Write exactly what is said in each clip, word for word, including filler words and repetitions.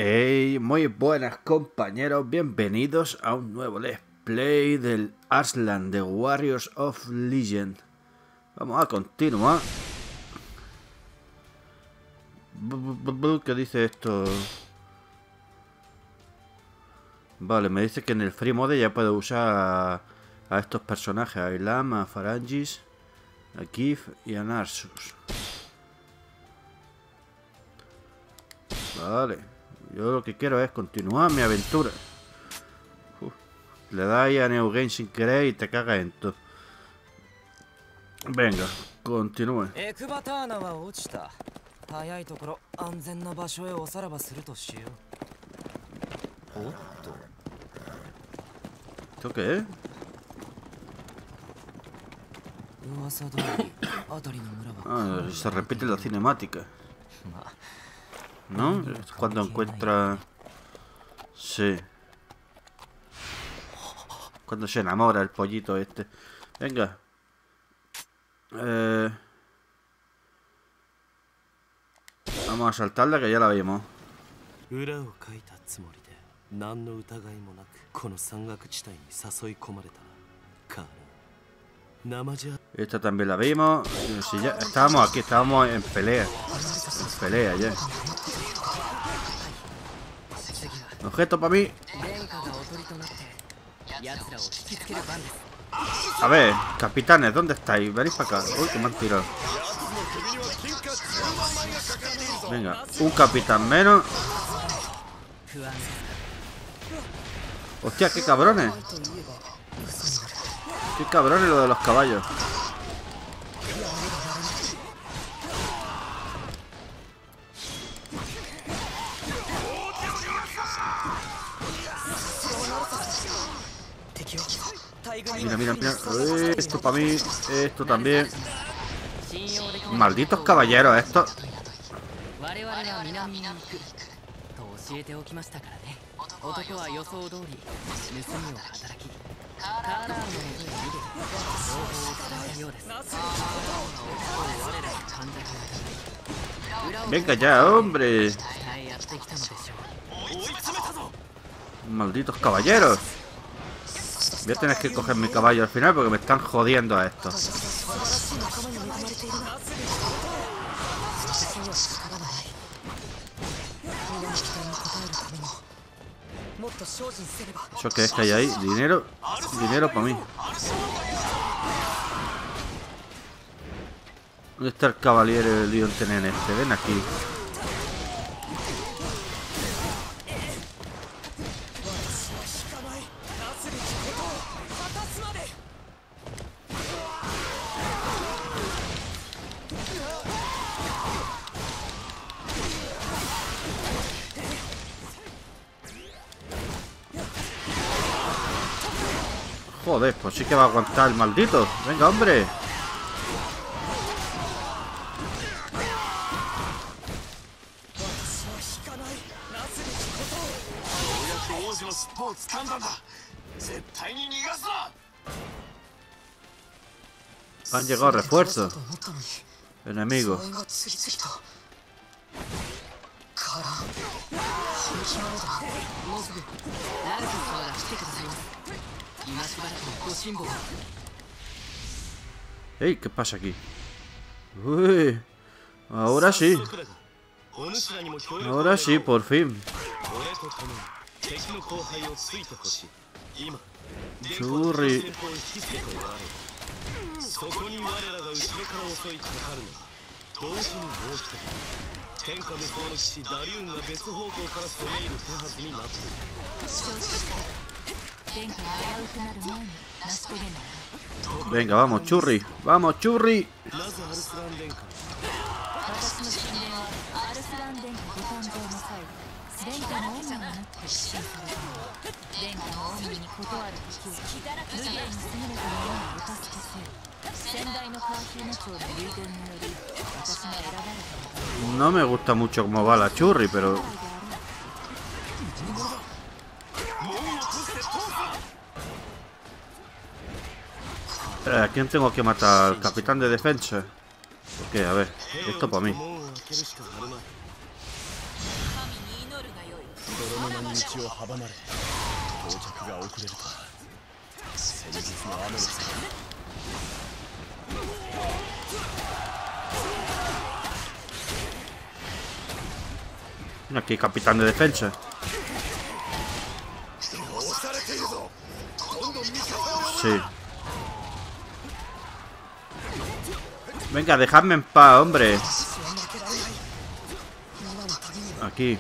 Hey, muy buenas compañeros, bienvenidos a un nuevo let's play del Arslan de Warriors of Legion. Vamos a continuar. ¿Qué dice esto? Vale, me dice que en el Free Mode ya puedo usar a, a estos personajes, a Ilham, a Farangis, a Kif y a Narsus. Vale. Yo lo que quiero es continuar mi aventura. Uf, le das ahí a New Game sin querer y te cagas en todo. Venga, continúe. ¿Esto qué es? Ah, se repite la cinemática. ¿No? Es cuando encuentra... Sí. Cuando se enamora el pollito este. Venga. Eh... Vamos a saltarla que ya la vimos. Esta también la vimos. Si ya estábamos aquí, estábamos en pelea. En pelea ya. Objeto para mí. A ver, capitanes, ¿dónde estáis? Venís para acá. Uy, que me han tirado. Venga, un capitán menos. Hostia, qué cabrones. Qué cabrones lo de los caballos. Mira, mira, mira. Esto para mí. Esto también. Malditos caballeros estos. Venga ya, hombre. Malditos caballeros. Voy a tener que coger mi caballo al final porque me están jodiendo a estos. ¿Eso qué es que hay ahí? Dinero. Dinero para mí. ¿Dónde está el caballero del Leon Tenen este? Ven aquí. Joder, pues sí que va a aguantar el maldito. Venga, hombre. Han llegado refuerzos. Enemigos. Ey, ¿qué pasa aquí? Uy, ahora sí. Ahora sí, por fin. Churri. Venga, vamos, Churri. Vamos, Churri. No me gusta mucho cómo va la Churri, pero... ¿A quién tengo que matar? ¿Al capitán de defensa? Ok, a ver, esto para mí. Aquí, capitán de defensa. Sí. Venga, dejadme en paz, hombre. Aquí.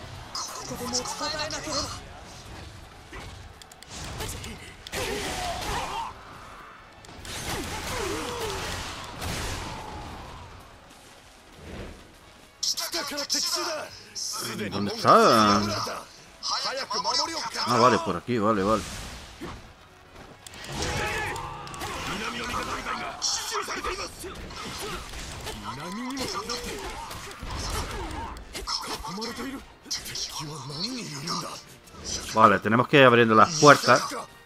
¿Dónde está? Ah, vale, por aquí, vale, vale. Vale, tenemos que ir abriendo las puertas.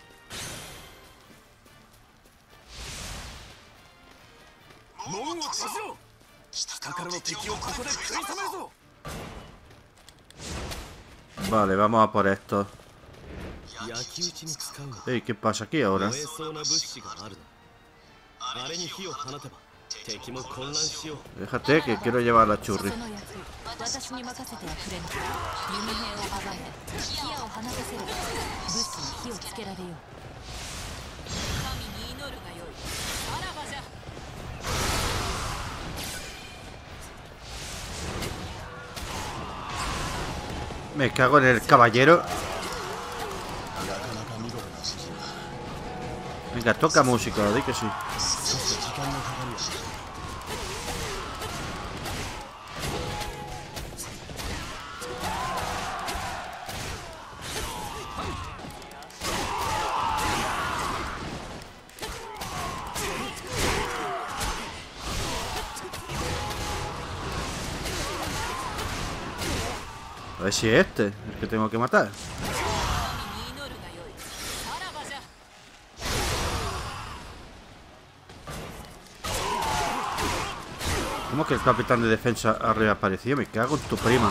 Vale, vamos a por esto. Ey, ¿qué pasa aquí ahora? Déjate que quiero llevar la churri. Me cago en el caballero. Venga, toca música, di que sí. A ver si es este el que tengo que matar. ¿Cómo que el capitán de defensa ha reaparecido? Me cago en tu prima.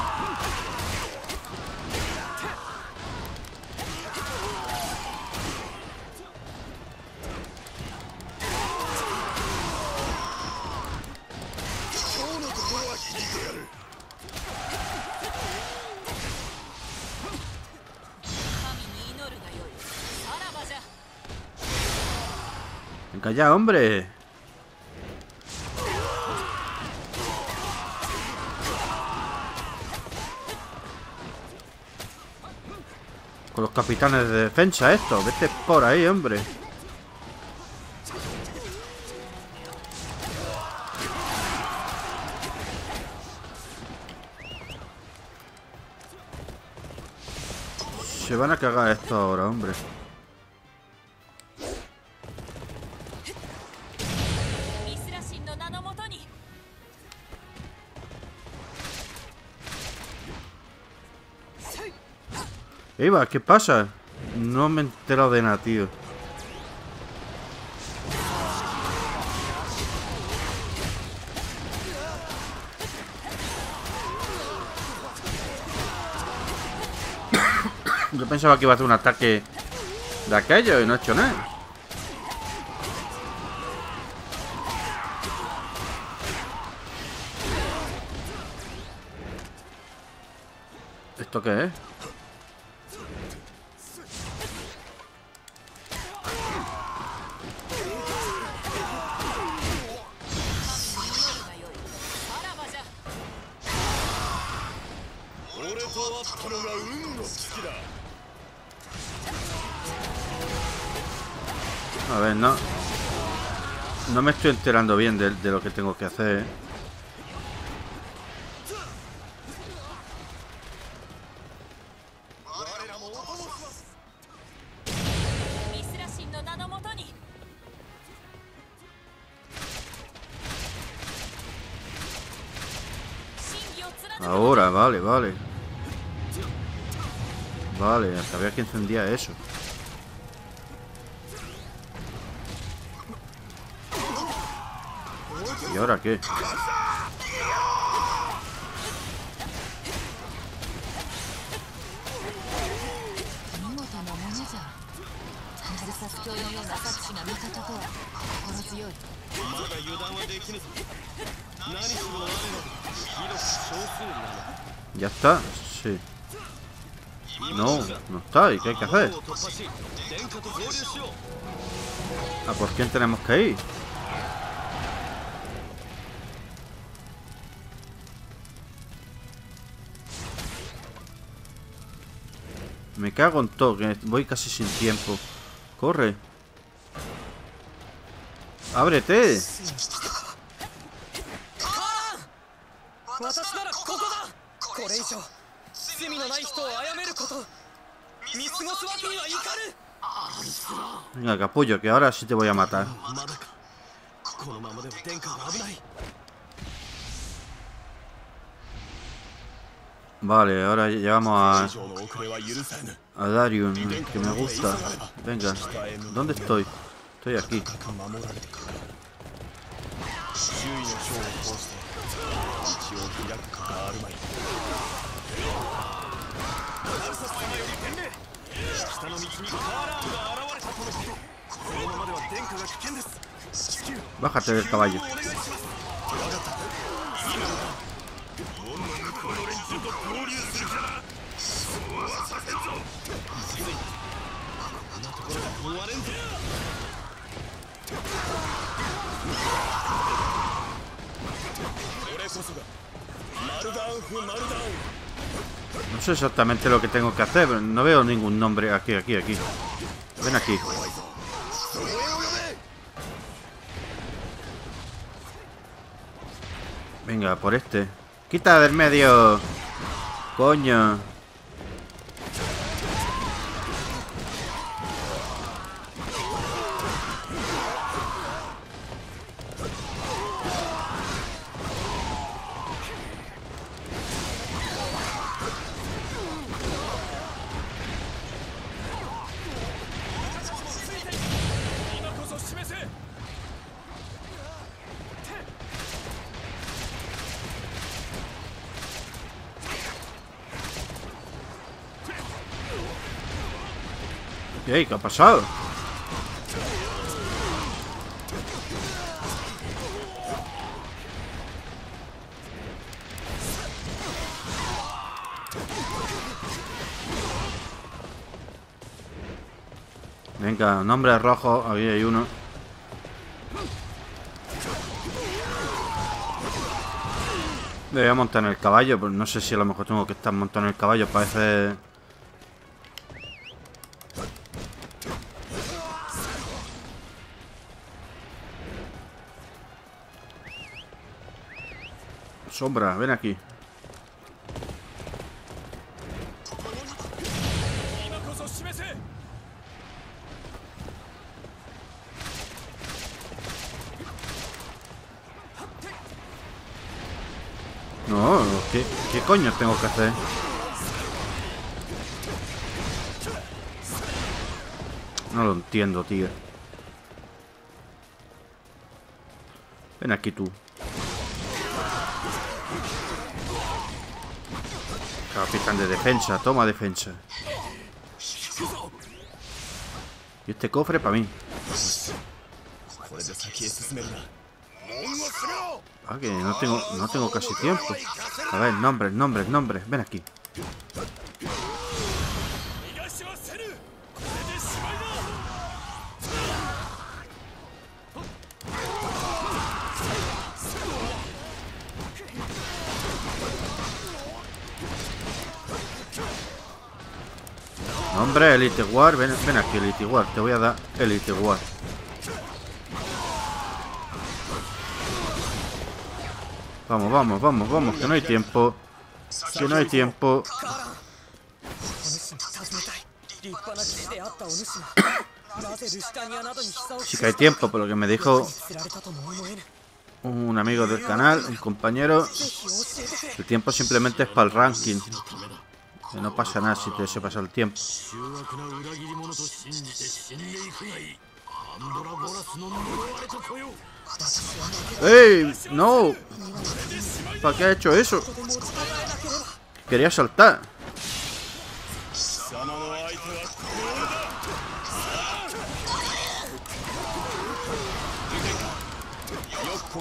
Venga ya, hombre. Con los capitanes de defensa esto. Vete por ahí, hombre. Se van a cagar esto ahora, hombre. Eva, ¿qué pasa? No me he enterado de nada, tío. Yo pensaba que iba a hacer un ataque de aquello y no he hecho nada. ¿Esto qué es? A ver, no. No me estoy enterando bien de, de lo que tengo que hacer, ¿eh? Ahora, vale, vale. Vale, sabía que encendía eso. ¿Y ahora qué? Ya está, sí. No, no está. ¿Y qué hay que hacer? ¿A por quién tenemos que ir? Me cago en todo, que voy casi sin tiempo. Corre. ¡Ábrete! Venga, capullo, que ahora sí te voy a matar. Vale, ahora llegamos a... A Darius, que me gusta. Venga, ¿dónde estoy? Estoy aquí. Bájate del caballo. No sé exactamente lo que tengo que hacer, pero no veo ningún nombre. Aquí, aquí, aquí. Ven aquí. Venga, por este. ¡Quita del medio! ¡Coño! Ey, ¿qué ha pasado? Venga, nombre rojo. Ahí hay uno. Me voy a montar en el caballo, pero no sé si a lo mejor tengo que estar montado en el caballo. Parece... Sombra, ven aquí. No, ¿qué, qué coño tengo que hacer? No lo entiendo, tío. Ven aquí tú. Capitán de defensa, toma defensa. Y este cofre para mí. Ah, que no tengo, no tengo casi tiempo. A ver, nombres, nombres, nombres. Ven aquí. Hombre, Elite War, ven, ven aquí, Elite War, te voy a dar Elite War. Vamos, vamos, vamos, vamos, que no hay tiempo. Que no hay tiempo. Sí que hay tiempo, por lo que me dijo un amigo del canal, un compañero. El tiempo simplemente es para el ranking. Que no pasa nada si te se pasa el tiempo. ¡Ey! ¡No! ¿Para qué ha hecho eso? Quería saltar.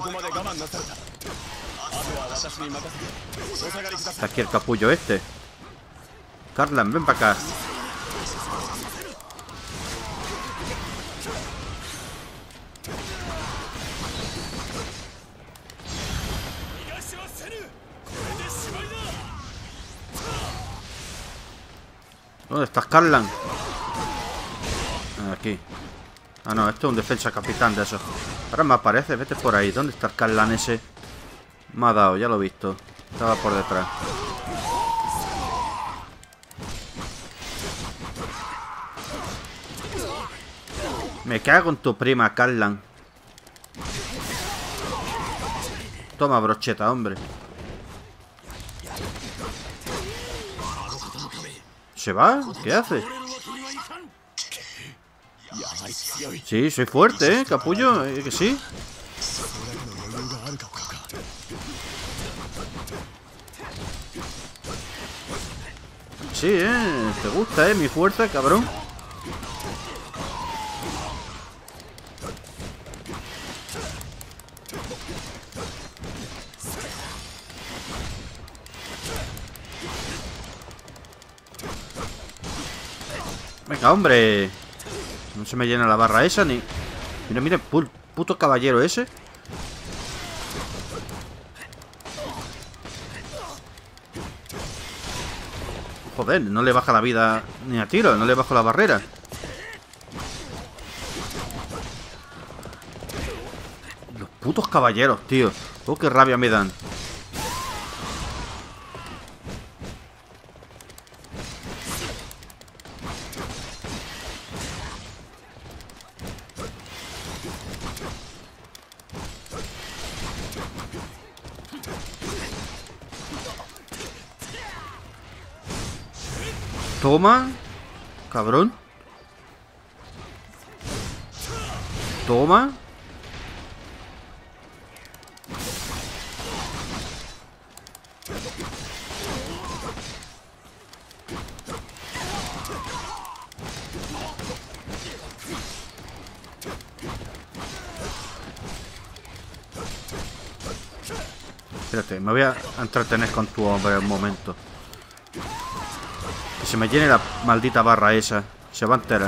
Está aquí el capullo este. Carlan, ven para acá. ¿Dónde estás, Carlan? Aquí. Ah, no, esto es un defensa capitán de eso. Ahora me aparece, vete por ahí. ¿Dónde está el Carlan ese? Me ha dado, ya lo he visto. Estaba por detrás. Me cago en tu prima, Carlan. Toma brocheta, hombre. ¿Se va? ¿Qué hace? Sí, soy fuerte, ¿eh, capullo? ¿Eh, que sí? Sí, ¿eh? Te gusta, ¿eh? Mi fuerza, cabrón. Venga, hombre. No se me llena la barra esa ni... Mira, mira, pu puto caballero ese. Joder, no le baja la vida ni a tiro, no le bajo la barrera. Los putos caballeros, tío. Oh, qué rabia me dan. Toma, cabrón. Toma. Espérate, me voy a entretener con tu hombre un momento. Que se me llene la maldita barra esa. Se va a enterar.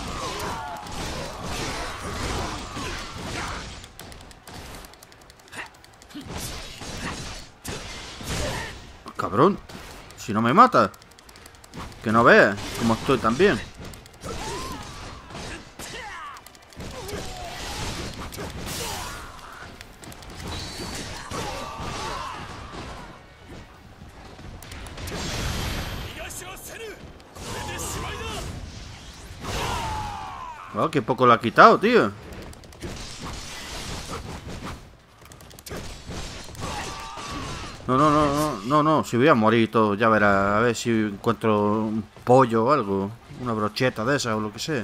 Cabrón. Si no me mata. Que no veas cómo estoy también. Oh, qué poco lo ha quitado, tío. No, no, no, no, no, no. Si voy a morir y todo, ya verás. A ver si encuentro un pollo o algo. Una brocheta de esa o lo que sea.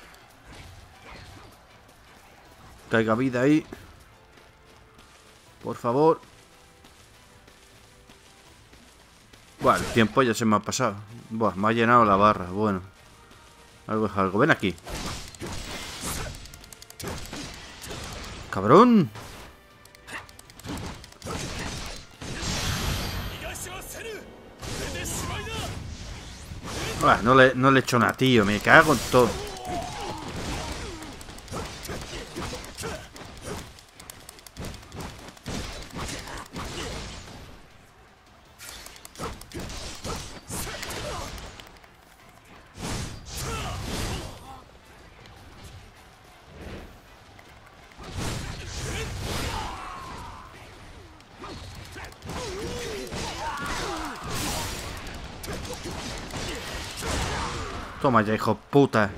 Caiga vida ahí. Por favor. Bueno, el tiempo ya se me ha pasado. Buah, me ha llenado la barra. Bueno. Algo es algo. Ven aquí. ¡Cabrón! Buah, no le, no le he hecho nada, tío. Me cago en todo. Toma ya, hijo puta.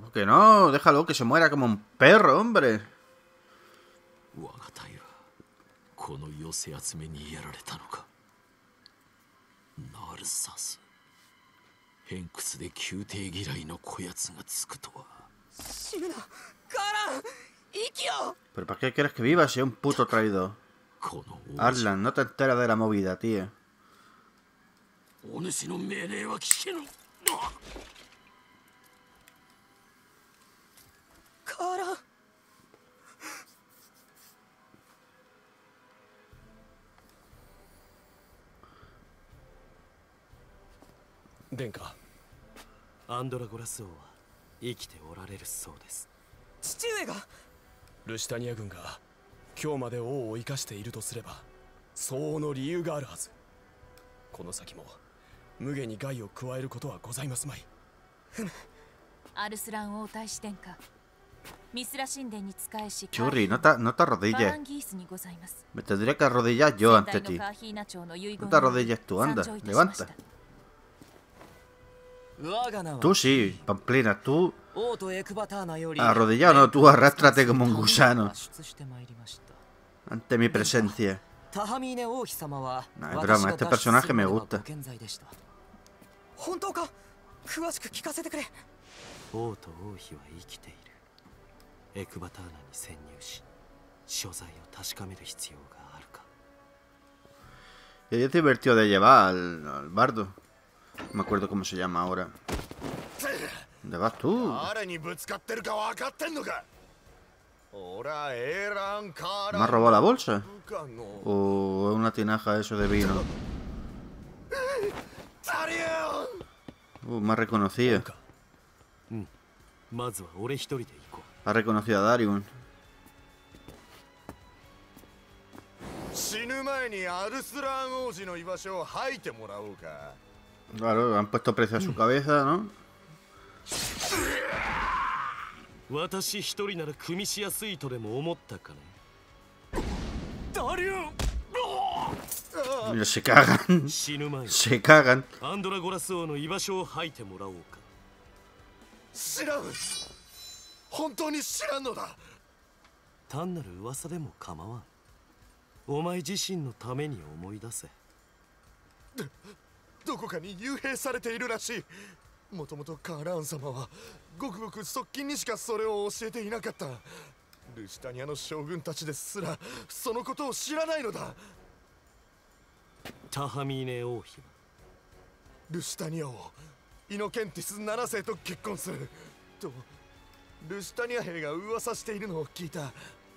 déjalo, que no, déjalo, que se muera como un perro, hombre. ¿Pero para qué quieres que viva si es un puto traidor? Arslan, no te enteras de la movida, tío. Kara. 殿下、アンドラゴラス王は生きておられるそうです。 父上がルシタニア軍が今日まで王を生かしているとすれば相応の理由があるはず。この先も無下に害を加えることはございますまい。 アルスラン王太子殿下、ミスラ神殿に仕えし Churri, no te, no te バラ arrodilles. ンギースにございます。 Me tendría que arrodillar yo 先 ante 代の ti. カーヒーナ朝の遺言 No te arrodilles tú, anda, 参上いたしました levanta. 我が名は Tú sí, Pamplina, tú 王とエクバターナより arrodillado, no, tú arrástrate como un gusano 出してまいりました ante mi presencia. タハミーネ王妃様は No, es broma, este personaje me gusta. ご健在でした。本当か？詳しく聞かせてくれ。 王と王妃は生きている。エクバターナに潜入し、所在を確かめる必要があるか。 Y es divertido de llevar al, al bardo. No me acuerdo cómo se llama ahora. ¿Dónde vas tú? ¿Me has robado la bolsa? ¿O una tinaja eso de vino? Uh, me ha reconocido. まずは俺一人で行こ Ha reconocido a Darius. 死ぬ前にアルスラン王子の居場所を吐いてもらおうか。 Claro, han puesto precio a su cabeza, ¿no? う。私一人なら組みしやすいとでも思ったかね。ダリュ Mira, se cagan. 死ぬ前に Se cagan. アンドラゴラス王の居場所を吐いてもらおうか。 知らん。本当に知らんのだ。 単なる噂でも構わん。お前自身のために思い出せ。 どこかに幽閉されているらしい。もともとカーラーン様はごくごく側近にしかそれを教えていなかった。ルシタニアの将軍たちですらそのことを知らないのだ。 タハミーネ王妃はルシタニアをイノケンティスなな世と結婚するとルシタニア兵が噂しているのを聞いた。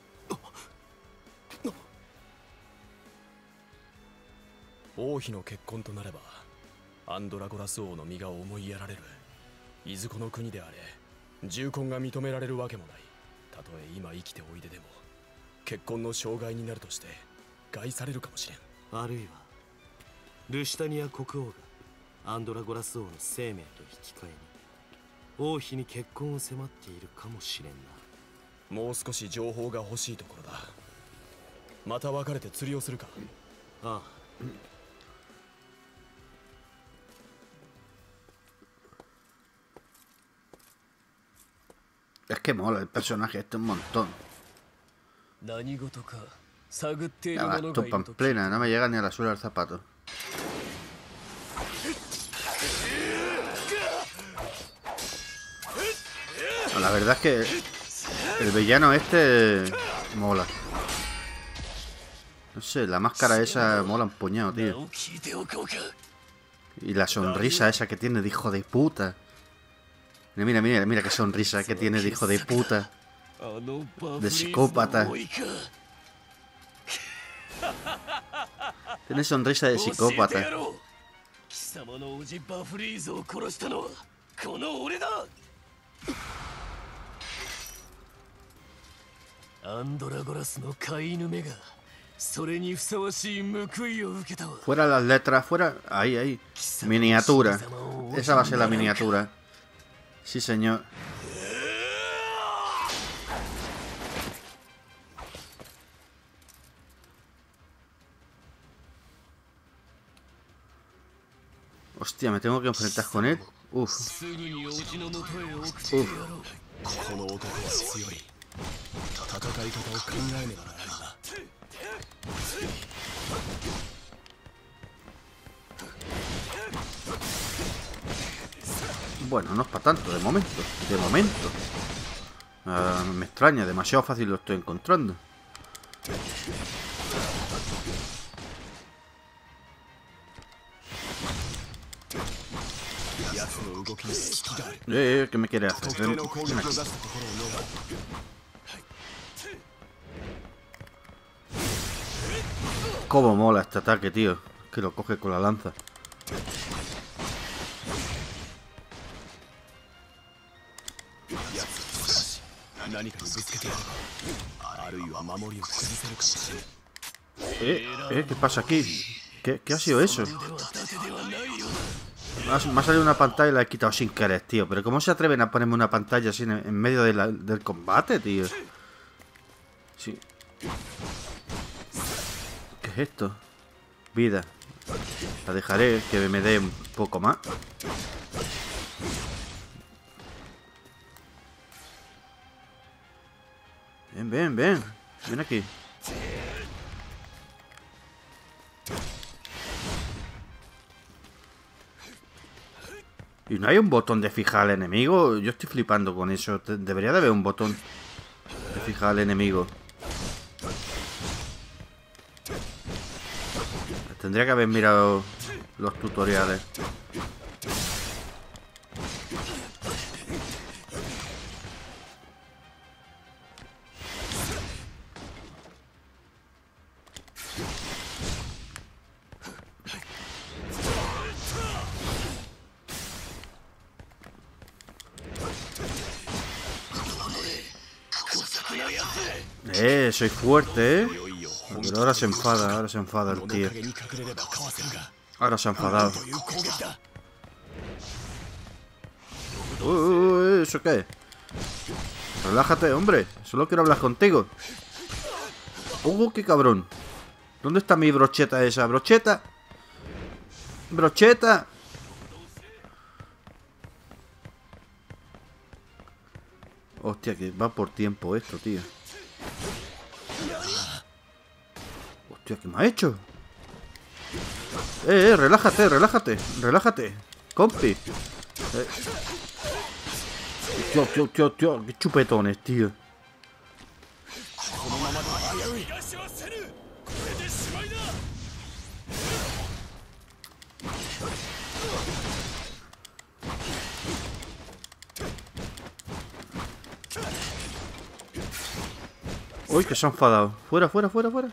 王妃の結婚となればアンドラゴラス王の身が思いやられる。いずこの国であれ重婚が認められるわけもない。たとえ今生きておいででも結婚の障害になるとして害されるかもしれん。あるいはルシタニア国王がアンドラゴラス王の生命と引き換えに王妃に結婚を迫っているかもしれんな。もう少し情報が欲しいところだ。また別れて釣りをするか。ああ。 Es que mola el personaje este un montón. 何事か探っている Ya も va, の tú がいると。 Pamplina, no me llega ni a la suela del zapato. No, la verdad es que el villano este mola. No sé, la máscara esa mola un puñado, tío. Y la sonrisa esa que tiene de hijo de puta. Mira, mira, mira, mira qué sonrisa que tiene de hijo de puta. De psicópata. Tiene sonrisa de psicópata. 貴様の叔父バフリーズを殺したのはこの俺だ。アンドラゴラスの飼い犬目がそれにふさわしい報いを受けたわ。 Fuera las letras, fuera. Ahí, ahí. Miniatura. Esa va a ser la miniatura. Sí, señor. Hostia, me tengo que enfrentar con él. Uf. すぐに叔父のもとへ送って Uf. やろう。この男は強い。戦い方を考えねばならないな。 Bueno, no es para tanto, de momento. De momento. Ah, me extraña, demasiado fácil lo estoy encontrando. Eh, ¿qué me quiere hacer? Ven, ven aquí. Cómo mola este ataque, tío. Que lo coge con la lanza. Eh, eh, ¿qué pasa aquí? ¿Qué, qué ha sido eso? Me ha salido una pantalla y la he quitado sin querer, tío. Pero ¿cómo se atreven a ponerme una pantalla así en, en medio de la, del combate, tío? Sí. ¿Qué es esto? Vida. La dejaré que me dé un poco más. Ven, ven, ven. Ven aquí. ¿Y no hay un botón de fijar al enemigo? Yo estoy flipando con eso. Debería de haber un botón de fijar al enemigo. Tendría que haber mirado los tutoriales. Eh, soy fuerte, eh. Pero ahora se enfada, ahora se enfada el tío. Ahora se ha enfadado. Uy, uy, uy, ¿eso qué? Relájate, hombre. Solo quiero hablar contigo. ¡Uh, qué cabrón! ¿Dónde está mi brocheta esa? ¿Brocheta? ¡Brocheta! Hostia, que va por tiempo esto, tío. Hostia, ¿qué me ha hecho? Eh, eh, relájate, relájate, relájate. Compi. Eh. Tío, tío, tío, tío, qué chupetones, tío. Uy, que se ha enfadado. Fuera, fuera, fuera, fuera.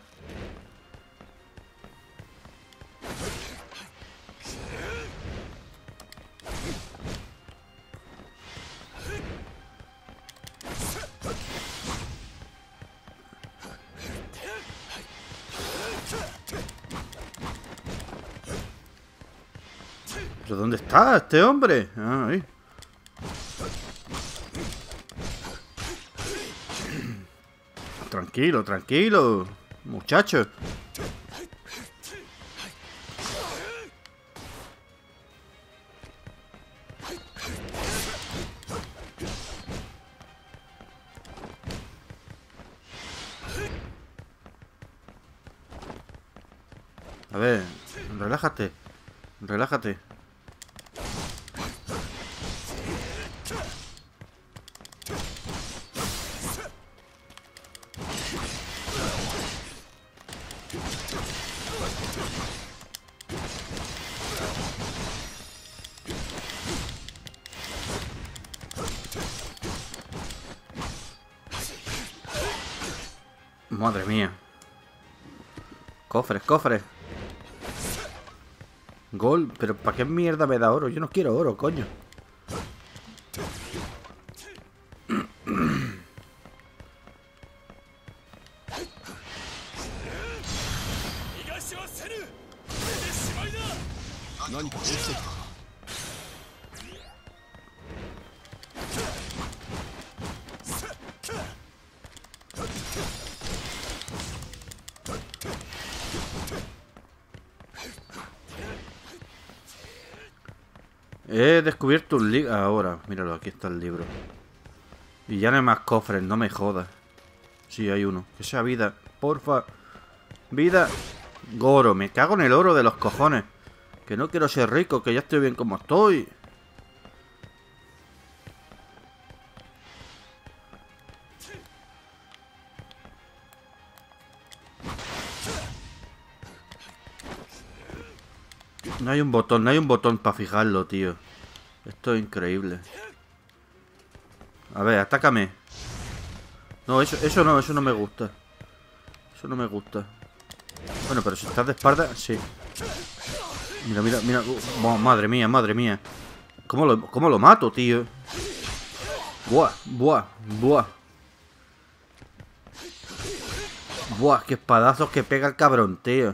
¿Pero dónde está este hombre? Ah, ahí. Tranquilo, tranquilo, muchacho. A ver, relájate, relájate. Madre mía. Cofres, cofres. Gol, pero ¿para qué mierda me da oro? Yo no quiero oro, coño. He descubierto un libro. Ahora, míralo, aquí está el libro. Y ya no hay más cofres, no me jodas. Sí, hay uno. Que sea vida, porfa. Vida. Goro, me cago en el oro de los cojones. Que no quiero ser rico, que ya estoy bien como estoy. No hay un botón, no hay un botón para fijarlo, tío. Esto es increíble. A ver, atácame. No, eso, eso no, eso no me gusta. Eso no me gusta. Bueno, pero si estás de espalda, sí. Mira, mira, mira. Oh, madre mía, madre mía. ¿Cómo lo, cómo lo mato, tío? Buah, buah, buah. Buah, qué espadazos que pega el cabrón, tío.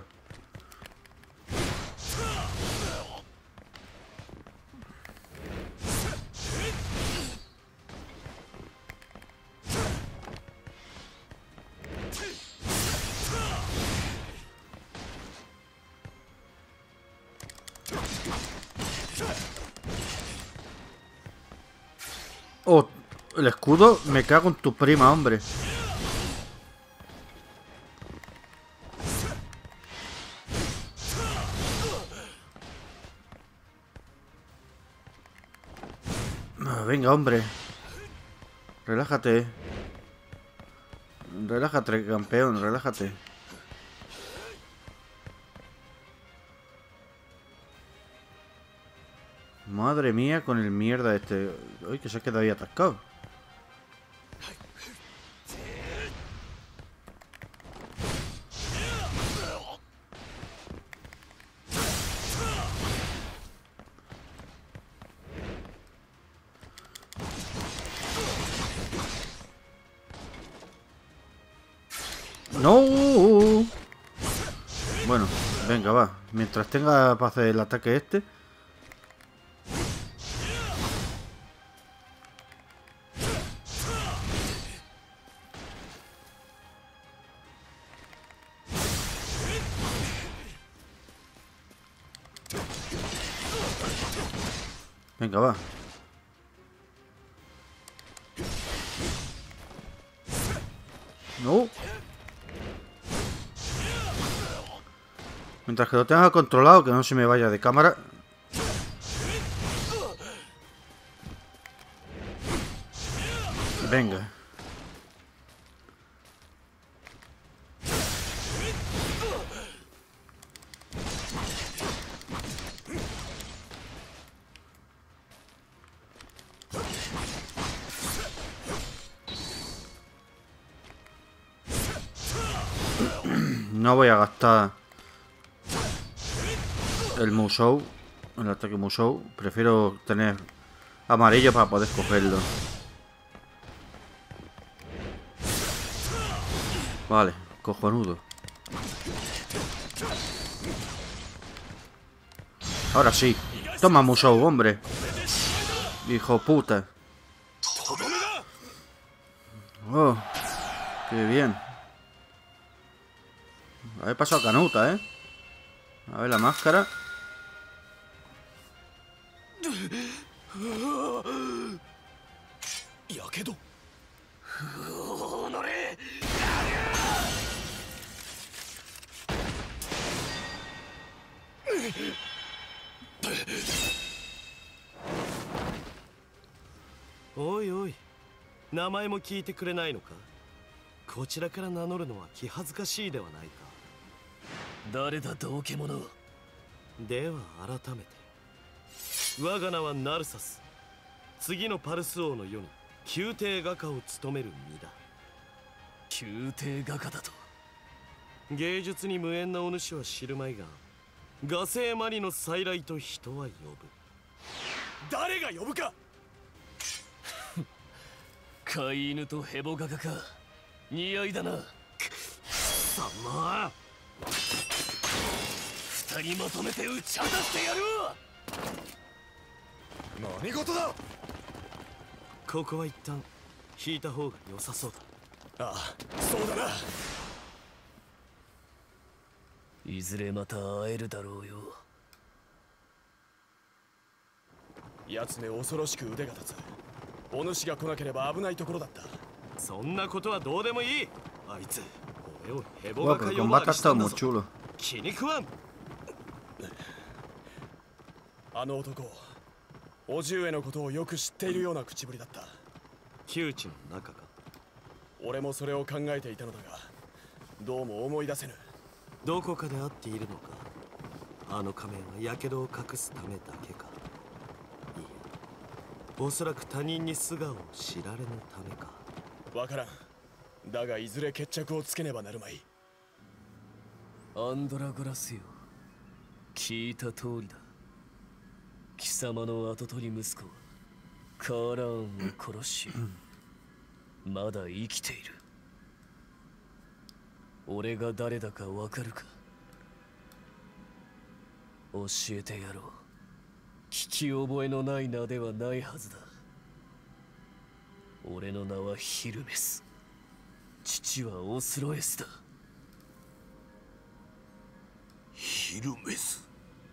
Oh, el escudo, me cago en tu prima, hombre. Ah, venga, hombre. Relájate. Relájate, campeón, relájate. Madre mía, con el mierda este. Uy, que se ha quedado ahí atascado. ¡No! Bueno, venga, va. Mientras tenga para hacer el ataque este. Venga, va. No. Mientras que lo tenga controlado, que no se me vaya de cámara. Venga. No voy a gastar el Musou, el ataque Musou. Prefiero tener amarillo para poder cogerlo. Vale, cojonudo. Ahora sí. Toma Musou, hombre. Hijo puta. Oh, qué bien. A ver, pasado canuta, ¿eh? A ver la máscara. Oi, oi. 名前も聞いてくれないのか。こちらから名乗るのは気恥ずかしいではないか。誰だ道化者。では改めて。我が名はナルサス。次のパルス王の世に宮廷画家を務める身だ。宮廷画家だと。芸術に無縁なお主は知るまいが、画聖マリの再来と人は呼ぶ。誰が呼ぶか。飼い犬とヘボ画家か。似合いだな。さま。二人まとめて打ち果たしてやるわ。 何事だ。 ここは一旦引いた方が良さそうだ。 ああ、そうだな。 いずれまた会えるだろうよ。 奴め恐ろしく腕が立つ。お主が来なければ危ないところだった。 そんなことはどうでもいい。あいつ俺をヘボ Wow, バカ pero el 呼ばわ combate り ha した estado んだ muy ぞ。 chulo. 気に食わん。 あの男、叔父上のことをよく知っているような口ぶりだった。 窮地の中か。 俺もそれを考えていたのだが、どうも思い出せぬ。 どこかで会っているのか。あの仮面は火傷を隠すためだけか。いいえ、おそらく他人に素顔を知られぬためか。 わからん。だがいずれ決着をつけねばなるまい。 アンドラゴラスよ、聞いた通りだ。貴様の跡取り息子はカーラーンを殺しまだ生きている。俺が誰だかわかるか。教えてやろう。聞き覚えのない名ではないはずだ。俺の名はヒルメス。父はオスロエスだ。 ヒルメス。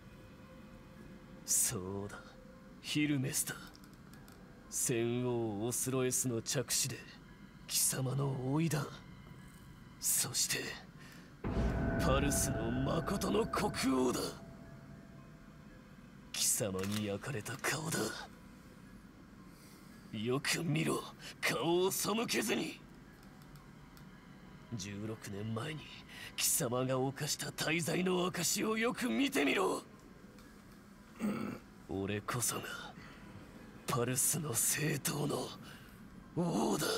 そうだ、ヒルメスだ。戦王オスロエスの着手で貴様の甥いだ。そしてパルスの誠の国王だ。貴様に焼かれた顔だ。よく見ろ、顔を背けずに。じゅうろくねんまえに貴様が犯した大罪の証をよく見てみろ。俺こそがパルスの正統の王だ。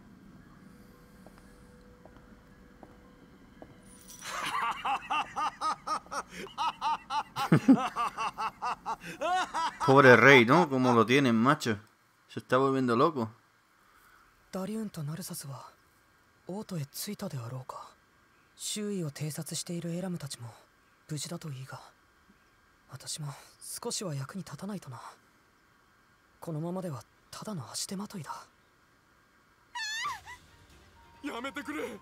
Pobre rey, ¿no? Como lo tienen, macho. Se está volviendo loco. ダリウンとナルサスは王都へ着いたであろうか。周囲を偵察しているエラムたちも無事だといいが、私も少しは役に立たないとな。このままではただの足手まといだ。 やめてくれ。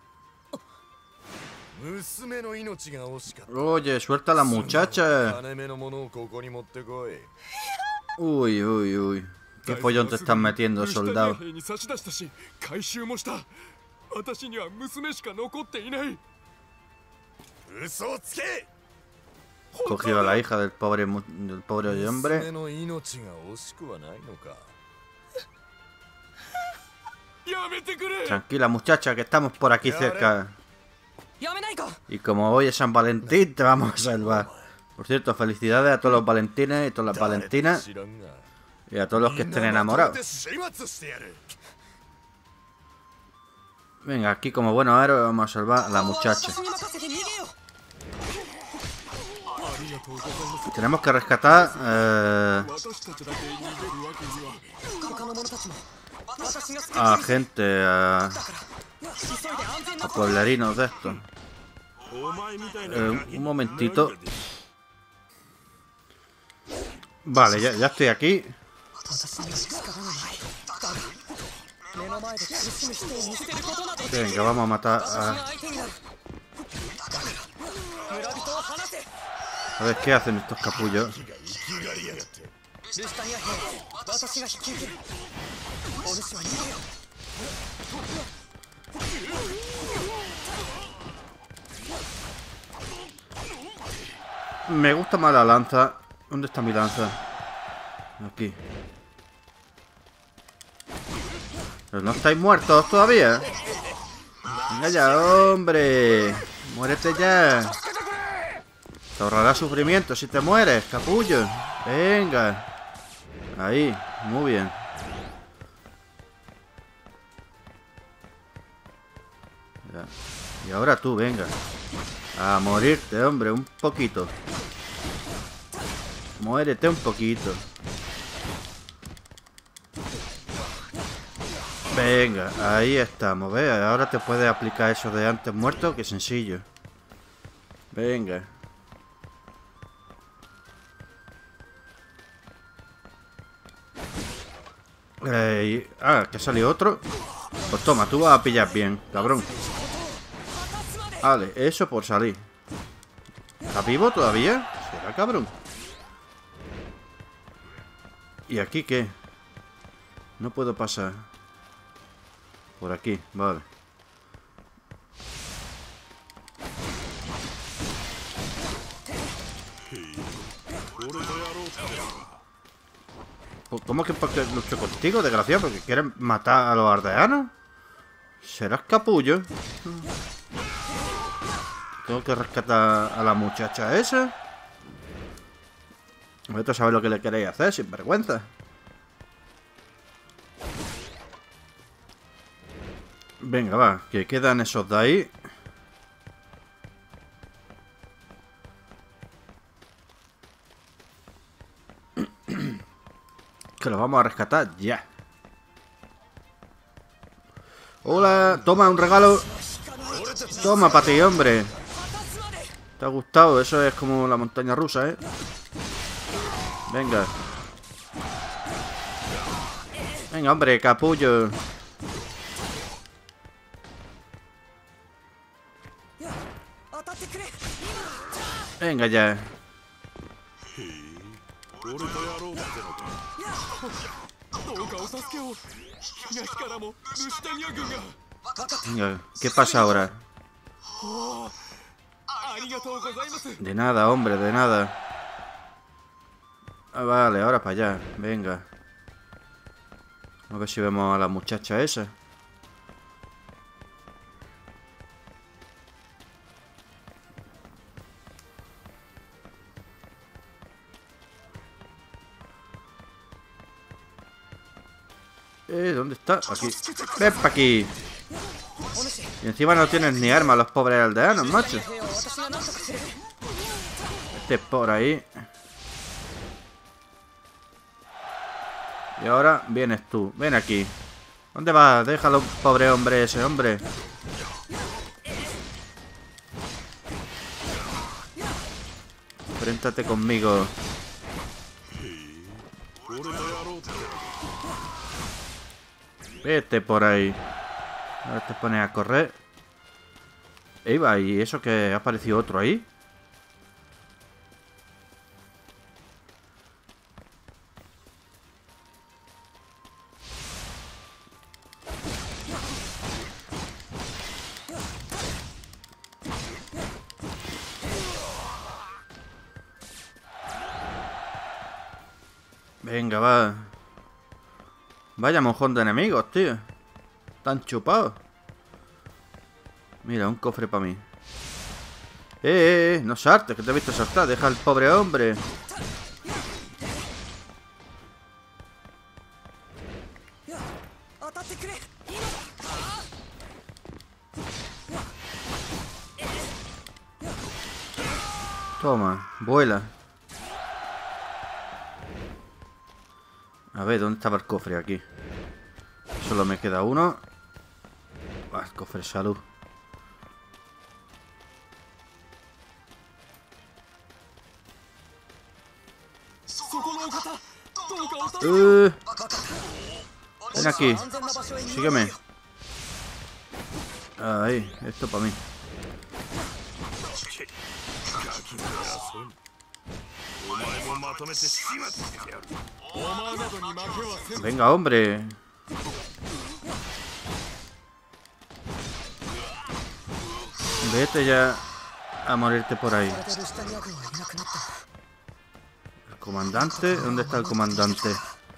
娘の命が惜しかった。 Oye, suelta a la muchacha. 金目のものをここに持ってこい。 Uy, uy, uy. ¿Qué follón te están metiendo, soldado? 兵に差し出したし、回収もした。私には娘しか残っていない。 嘘をつけ。 Cogió a la hija del pobre, mu- del pobre hombre. 娘の命が惜しくはないのか。 やめてくれ。 Tranquila, muchacha, que estamos por aquí cerca. やめないか。 Y como hoy es San Valentín, te vamos a salvar. Por cierto, felicidades a todos los Valentines y todas las Valentinas. 知らんが。 Y a todos los que estén enamorados. 始末してやる。 Venga, aquí como buenos héroes vamos a salvar a la muchacha. 私に任せて逃げよ。 Tenemos que rescatar eh, 私たちだけ逃げるわけには。 他の者たちも私が a gente, a, 急いで安全な a pueblerinos de estos. お前みたいな Eh, un momentito. Vale, ya, ya estoy aquí. 私には力がない。だが目の前で苦しむ人を見捨てることなど Venga, vamos a matar 私 a... が相手になる。だから村人を離せ。 A ver, ¿qué hacen estos capullos? 生きがりやがって。 ルシタニア兵、私が引き受ける。お主は逃げよ。 Me gusta más la lanza. ¿Dónde está mi lanza? Aquí. Pero no estáis muertos todavía. Venga ya, hombre. Muérete ya. Te ahorrará sufrimiento si te mueres, capullo. Venga. Ahí, muy bien. Ya. Y ahora tú, venga. A morirte, hombre, un poquito. Muérete un poquito. Venga, ahí estamos, ¿ves? Ahora te puedes aplicar eso de antes muerto, que sencillo. Venga. Eh, ah, que salió otro. Pues toma, tú vas a pillar bien, cabrón. Vale, eso por salir. ¿Está vivo todavía? ¿Será cabrón? ¿Y aquí qué? No puedo pasar. Por aquí, vale. ¿Cómo que porque lucho contigo, desgraciado? ¿Porque quieres matar a los aldeanos? ¿Serás capullo? Tengo que rescatar a la muchacha esa. Vosotros sabéis lo que le queréis hacer, sin vergüenza. Venga, va, que quedan esos de ahí. Que los vamos a rescatar ya. Hola, toma un regalo. Toma para ti, hombre. ¿Te ha gustado? Eso es como la montaña rusa, ¿eh? Venga. Venga, hombre, capullo. Venga ya. Venga, ¿qué pasa ahora? De nada, hombre, de nada. Ah, vale, ahora para allá. Venga. A ver si vemos a la muchacha esa. Eh, ¿dónde está? Aquí. Ven para aquí. Y encima no tienes ni armas los pobres aldeanos, macho. Este por ahí. Y ahora vienes tú. Ven aquí. ¿Dónde vas? Déjalo, pobre hombre ese, hombre. Enfréntate conmigo. Vete por ahí. Ahora te pones a correr. Eva, ¿y eso que ha aparecido otro ahí? Venga, va. Vaya mojón de enemigos, tío. Están chupados. Mira, un cofre para mí. Eh, eh, eh, no saltes, que te he visto saltar. Deja al pobre hombre. Toma, vuela. A ver, ¿dónde estaba el cofre? Aquí. Solo me queda uno. Ah, el cofre salud. Uh, ven aquí. Sígueme. Ahí, esto para mí. Venga, hombre. Vete ya a morirte por ahí. ¿El comandante? ¿Dónde está el comandante?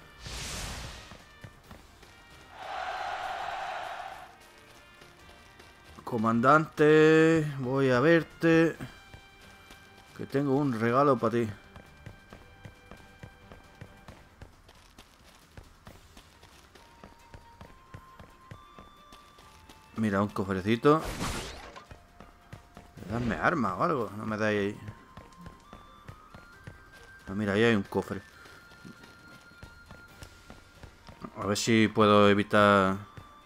Comandante, voy a verte. Que tengo un regalo para ti. Mira, un cofrecito. Dadme armas o algo. No me dais ahí. Ah, mira, ahí hay un cofre. A ver si puedo evitar.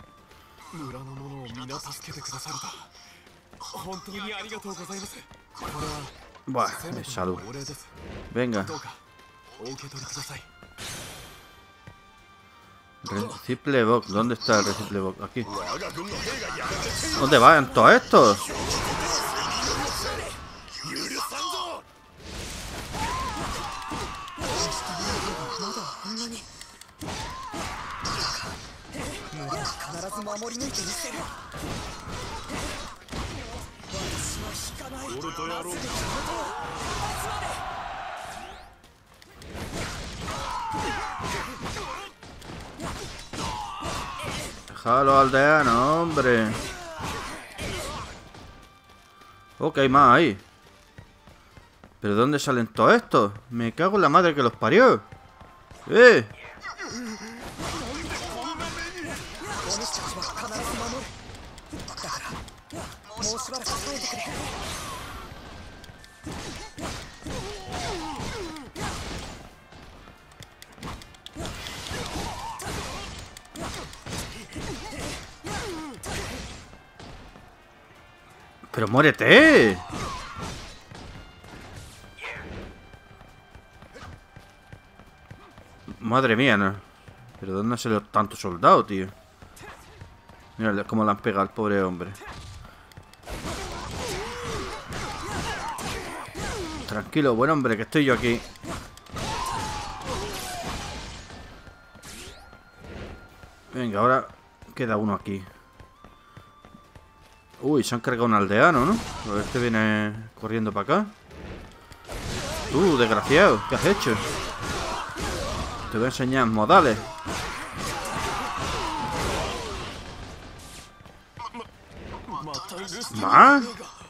Buah, de salud. Venga. Reciple box. ¿Dónde está el reciple box? Aquí. ¿Dónde van todos estos? Déjalo, aldeano, hombre. Oh, que hay más ahí. ¿Pero de dónde salen todos estos? Me cago en la madre que los parió. ¡Eh! ¡Pero muérete! Madre mía, ¿no? ¿Pero dónde han salido tantos soldados, tío? Mira cómo le han pegado al pobre hombre. Tranquilo, buen hombre, que estoy yo aquí. Venga, ahora queda uno aquí. Uy, se han cargado un aldeano, ¿no? Pero este viene corriendo para acá. Tú, desgraciado, ¿qué has hecho? Te voy a enseñar modales. ¿Más?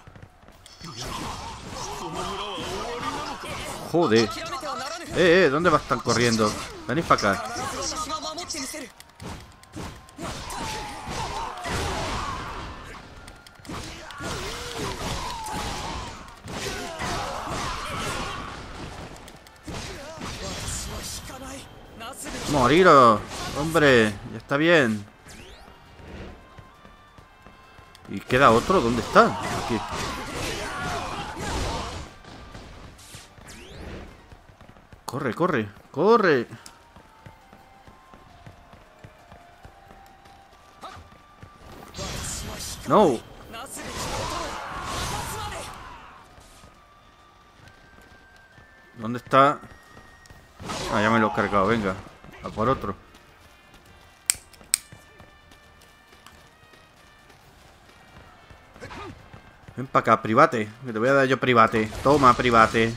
Joder. Eh, eh, ¿dónde vas tan corriendo? Venid para acá. Moriros, hombre, ya está bien. ¿Y queda otro? ¿Dónde está? Aquí. Corre, corre, corre. No. ¿Dónde está? Ah, ya me lo he cargado, venga. A por otro. Ven para acá, private. Que te voy a dar yo private. Toma, private.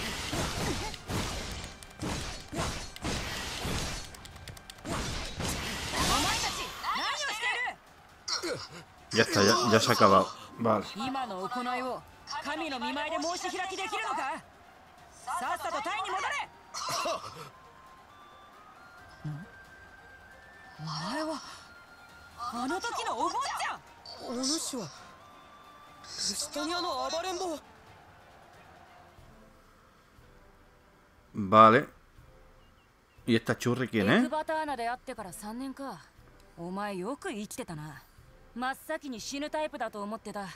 Ya está, ya, ya se ha acabado. Vale. Vale. ¿Y esta churri quién es? お前よく生きてたな。真っ先に死ぬタイプだと思ってた。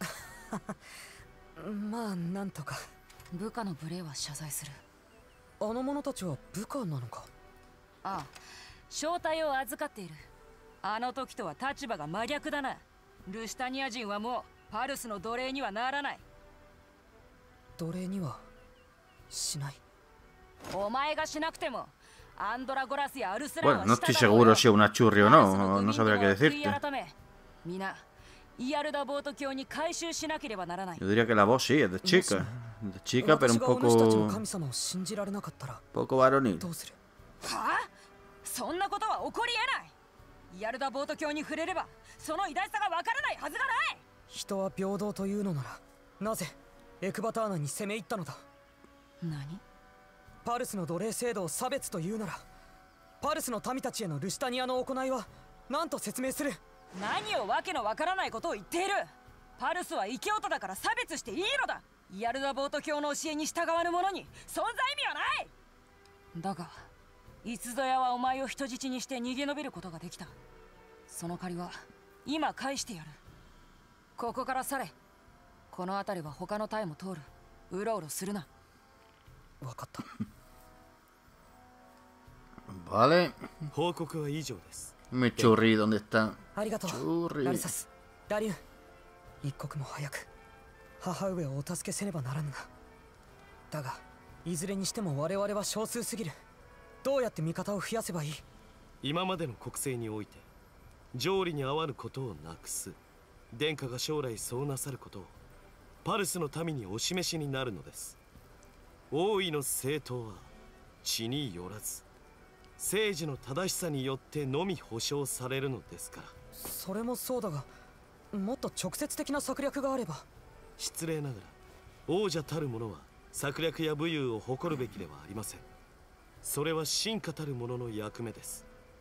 まあなんとか。 部下の無礼は謝罪する。 あの者たちは部下なのか。 ああ、正体を預かっている。あの時とは立場が真逆だな。ルシタニア人はもうパルスの奴隷にはならない。 奴隷にはしない。 お前がしなくても。 Bueno, no estoy seguro si es una churri o no, no sabría qué decirte. Yo diría que la voz sí, es de chica. De chica, pero un poco... poco varonil. 人は平等というのなら、なぜエクバターナに攻め入ったのだ。 何？ パルスの奴隷制度を差別というなら、パルスの民たちへのルシタニアの行いは何と説明する？ 何をわけのわからないことを言っている。パルスは異教徒だから差別していいのだ。イアルダボート教の教えに従わぬ者に存在意味はない。だが、いつぞやはお前を人質にして逃げ延びることができた。その借りは今返してやる。ここから去れ。この辺りは他の隊も通る。うろうろするな。 わかった。 Vale. Mi churri, ¿dónde está? Churri. ラリサス、ラリュン、一刻も早く母上をお助けせねばならぬな。だが、いずれにしても我々は少数すぎる。どうやって味方を増やせばいい？ 今までの国政において、条理に合わぬことをなくす。殿下が将来そうなさることを、 パルスの民にお示しになるのです。王位の正当は血によらず政治の正しさによってのみ保証されるのですから。 それもそうだが、もっと直接的な策略があれば。 失礼ながら王者たる者は策略や武勇を誇るべきではありません。それは進化たる者の役目です。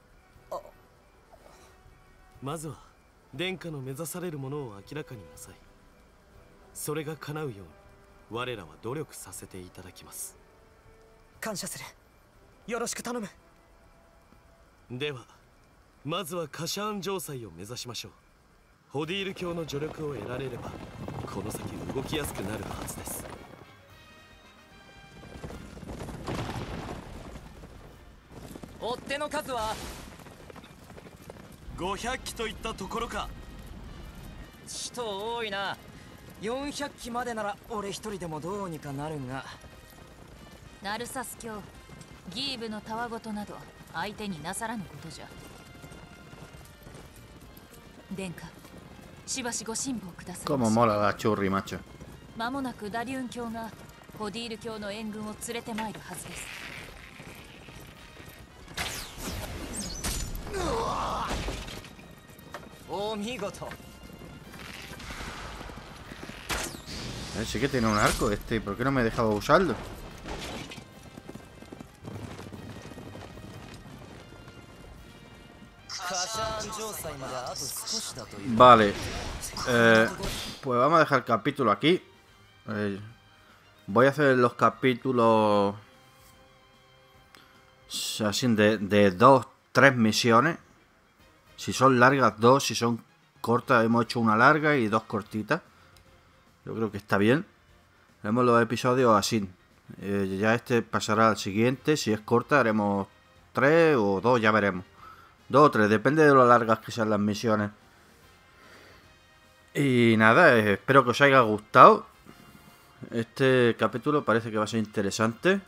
まずは殿下の目指されるものを明らかになさい。それが叶うように我らは努力させていただきます。 感謝する。よろしく頼む。 ではまずはカシャーン城塞を目指しましょう。ホディール教の助力を得られればこの先動きやすくなるはずです。 追っ手の数はごひゃくきといったところか。 ちと多いな。よんひゃくきまでなら俺一人でもどうにかなるが。 ナルサス教ギーブのたわごとなど相手になさらぬことじゃ。殿下、しばしご辛抱ください。 Como mola la churri, macho. 間もなくダリュン教がホディール教の援軍を連れてまいるはずです。 お見事。 Eh, sí que tiene un arco este, ¿por qué no me dejaba usarlo? Vale, eh, pues vamos a dejar el capítulo aquí. eh, Voy a hacer los capítulos así de, de dos, tres misiones. Si son largas, dos. Si son cortas, hemos hecho una larga y dos cortitas. Yo creo que está bien. Haremos los episodios así. Eh, ya este pasará al siguiente. Si es corta, haremos tres o dos, ya veremos. Dos o tres, depende de lo largas que sean las misiones. Y nada, eh, espero que os haya gustado. Este capítulo parece que va a ser interesante.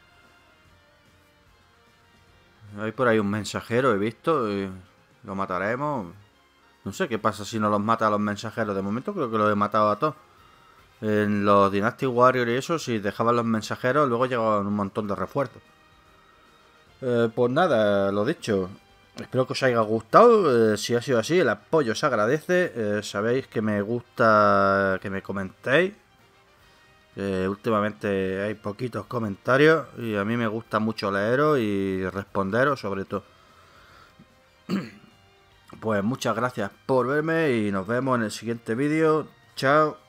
Hay por ahí un mensajero, he visto. Y lo mataremos. No sé qué pasa si no los mata a los mensajeros. De momento creo que los he matado a todos. En los Dynasty Warriors y eso, si dejaban los mensajeros, luego llegaban un montón de refuerzos. Eh, pues nada, lo dicho. Espero que os haya gustado. Eh, si ha sido así, el apoyo se agradece. Eh, sabéis que me gusta que me comentéis. Eh, últimamente hay poquitos comentarios y a mí me gusta mucho leeros y responderos sobre todo. Pues muchas gracias por verme y nos vemos en el siguiente vídeo. Chao.